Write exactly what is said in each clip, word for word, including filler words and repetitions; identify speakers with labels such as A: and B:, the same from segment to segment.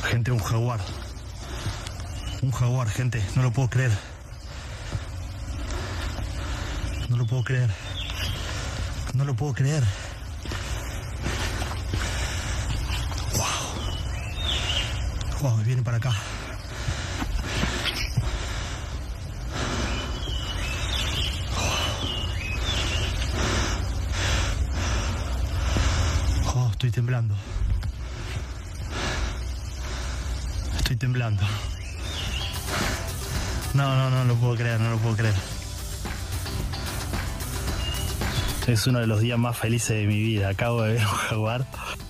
A: Gente, un jaguar. Un jaguar, gente. No lo puedo creer. No lo puedo creer. No lo puedo creer. Wow. Wow, viene para acá. Oh, estoy temblando. Estoy temblando. No, no, no lo puedo creer, no lo puedo creer. Es uno de los días más felices de mi vida. Acabo de ver un jaguar.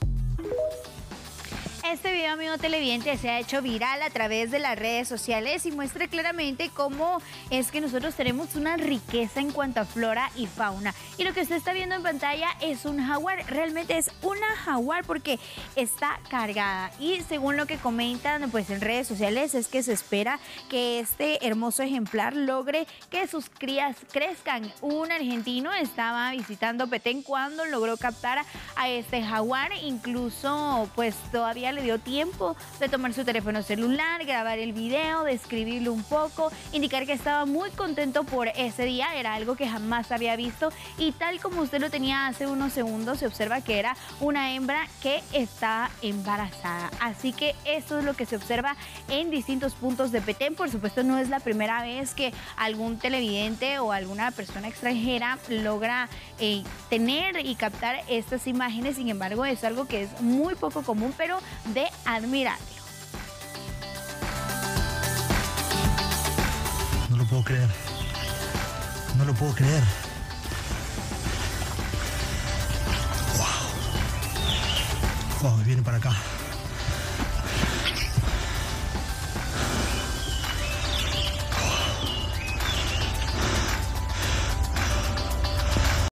B: Este video, amigo televidente, se ha hecho viral a través de las redes sociales y muestra claramente cómo es que nosotros tenemos una riqueza en cuanto a flora y fauna. Y lo que usted está viendo en pantalla es un jaguar, realmente es una jaguar porque está cargada. Y según lo que comentan pues en redes sociales es que se espera que este hermoso ejemplar logre que sus crías crezcan. Un argentino estaba visitando Petén cuando logró captar a este jaguar, incluso pues todavía le dio tiempo de tomar su teléfono celular, grabar el video, describirlo un poco, indicar que estaba muy contento por ese día, era algo que jamás había visto y tal como usted lo tenía hace unos segundos, se observa que era una hembra que está embarazada. Así que eso es lo que se observa en distintos puntos de Petén. Por supuesto, no es la primera vez que algún televidente o alguna persona extranjera logra eh, tener y captar estas imágenes. Sin embargo, es algo que es muy poco común, pero de admirarlo.
A: No lo puedo creer. No lo puedo creer. Wow. Wow, viene para acá.